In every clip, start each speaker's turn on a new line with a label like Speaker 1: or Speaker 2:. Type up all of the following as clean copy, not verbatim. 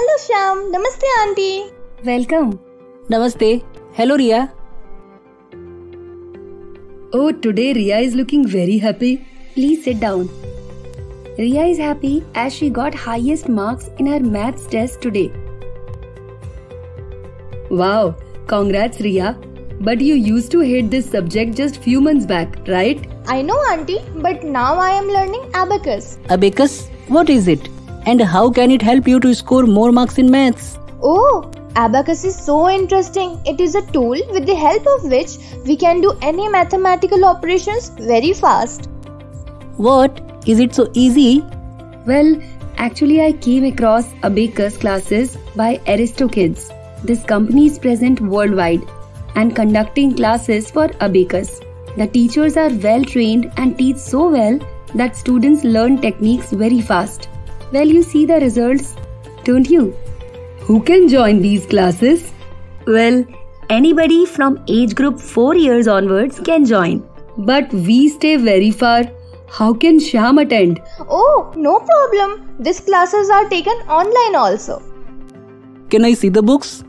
Speaker 1: Hello Shyam. Namaste auntie.
Speaker 2: Welcome.
Speaker 3: Namaste. Hello Riya.
Speaker 2: Oh, today Riya is looking very happy. Please sit down. Riya is happy as she got highest marks in her maths test today. Wow, congrats Riya. But you used to hate this subject just few months back, right?
Speaker 1: I know auntie, but now I am learning abacus.
Speaker 3: Abacus? What is it? And how can it help you to score more marks in maths?
Speaker 1: Oh, abacus is so interesting. It is a tool with the help of which we can do any mathematical operations very fast.
Speaker 3: What? Is it so easy?
Speaker 2: Well, actually I came across abacus classes by AristoKids. This company is present worldwide and conducting classes for abacus. The teachers are well trained and teach so well that students learn techniques very fast. Well, you see the results, don't you? Who can join these classes? Well, anybody from age group 4 years onwards can join. But we stay very far. How can Shyam attend?
Speaker 1: Oh, no problem. These classes are taken online also.
Speaker 3: Can I see the books?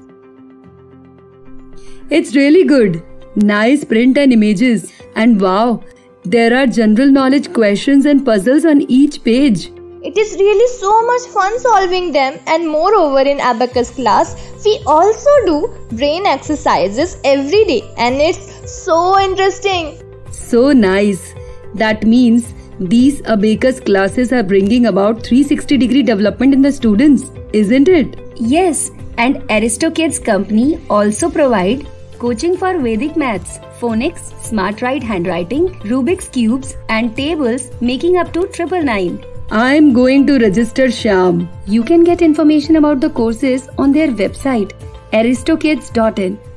Speaker 2: It's really good. Nice print and images. And wow, there are general knowledge questions and puzzles on each page.
Speaker 1: It is really so much fun solving them, and moreover in abacus class, we also do brain exercises every day and it's so interesting.
Speaker 2: So nice. That means these abacus classes are bringing about 360-degree development in the students, isn't it? Yes, and AristoKids company also provide coaching for Vedic maths, phonics, smart right handwriting, Rubik's cubes and tables making up to 999. I'm going to register Shyam. You can get information about the courses on their website aristokids.in.